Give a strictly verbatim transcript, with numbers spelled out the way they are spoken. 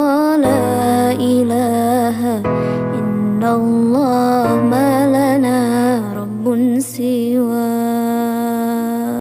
لا إله إلا الله ما لنا رب سواه.